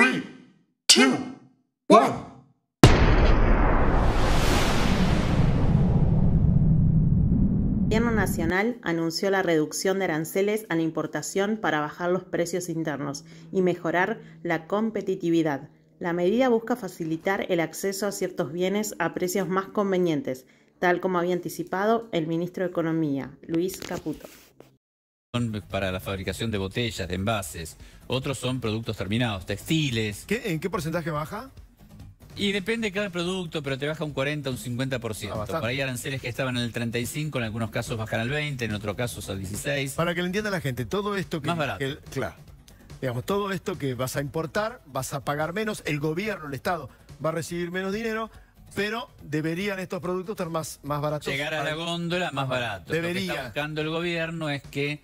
3, 2, 1. El Gobierno Nacional anunció la reducción de aranceles a la importación para bajar los precios internos y mejorar la competitividad. La medida busca facilitar el acceso a ciertos bienes a precios más convenientes, tal como había anticipado el ministro de Economía, Luis Caputo. Son para la fabricación de botellas, de envases. Otros son productos terminados, textiles. ¿En qué porcentaje baja? Y depende de cada producto, pero te baja un 40, un 50%. Por ahí aranceles que estaban en el 35, en algunos casos bajan al 20, en otros casos al 16. Para que lo entienda la gente, todo esto que... Más barato. Claro. Digamos, todo esto que vas a importar, vas a pagar menos, el gobierno, el Estado, va a recibir menos dinero, pero deberían estos productos estar más baratos. Llegar a la góndola más barato. Debería. Lo que está buscando el gobierno es que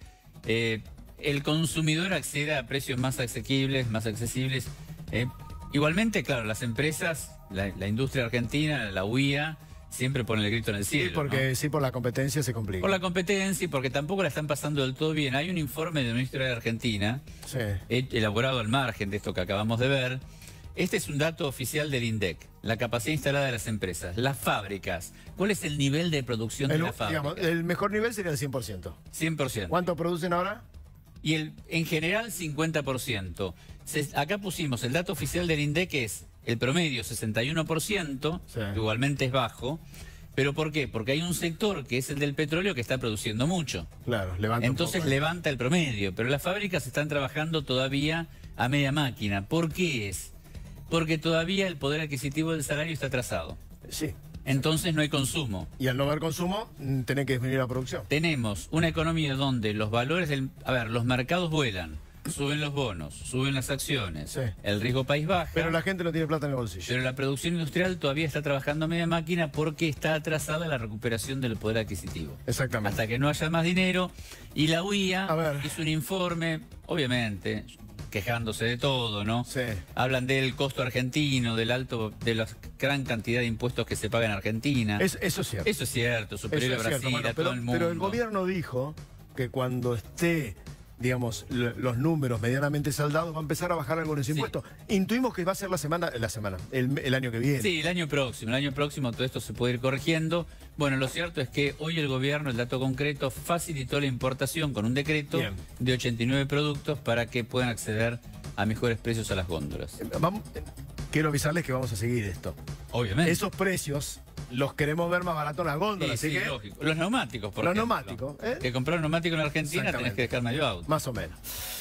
el consumidor acceda a precios más asequibles, más accesibles. Igualmente, claro, las empresas, la industria argentina, la UIA, siempre ponen el grito en el cielo. Sí, porque ¿no? sí, por la competencia se complica. Por la competencia y porque tampoco la están pasando del todo bien. Hay un informe de la industria de Argentina, sí, elaborado al margen de esto que acabamos de ver. Este es un dato oficial del INDEC, la capacidad instalada de las empresas, las fábricas. ¿Cuál es el nivel de producción de la fábrica? Digamos, el mejor nivel sería el 100%. 100%. ¿Cuánto producen ahora? Y en general 50%. Acá pusimos el dato oficial del INDEC, que es el promedio 61%, sí, que igualmente es bajo. ¿Pero por qué? Porque hay un sector, que es el del petróleo, que está produciendo mucho. Claro, levanta Entonces un poco, levanta el promedio, pero las fábricas están trabajando todavía a media máquina. ¿Por qué es? Porque todavía el poder adquisitivo del salario está atrasado. Sí. Entonces no hay consumo. Y al no haber consumo, tenés que disminuir la producción. Tenemos una economía donde los valores los mercados vuelan, suben los bonos, suben las acciones, sí, el riesgo país baja. Pero la gente no tiene plata en el bolsillo. Pero la producción industrial todavía está trabajando a media máquina porque está atrasada la recuperación del poder adquisitivo. Exactamente. Hasta que no haya más dinero. Y la UIA hizo un informe, obviamente, quejándose de todo, ¿no? Sí. Hablan del costo argentino, de la gran cantidad de impuestos que se paga en Argentina. Eso es cierto. Eso es cierto, superior a Brasil, bueno, a todo el mundo. pero el gobierno dijo que cuando esté, digamos, los números medianamente saldados, va a empezar a bajar algunos impuestos. Intuimos que va a ser el año que viene. Sí, el año próximo todo esto se puede ir corrigiendo. Bueno, lo cierto es que hoy el gobierno, el dato concreto, facilitó la importación con un decreto de 89 productos para que puedan acceder a mejores precios a las góndolas. Quiero avisarles que vamos a seguir esto. Obviamente. Esos precios los queremos ver más baratos en las góndolas. Sí, así que... lógico. Los neumáticos, por ejemplo. Los neumáticos. Que comprar un neumático en Argentina tenés que dejar medio auto. Más o menos.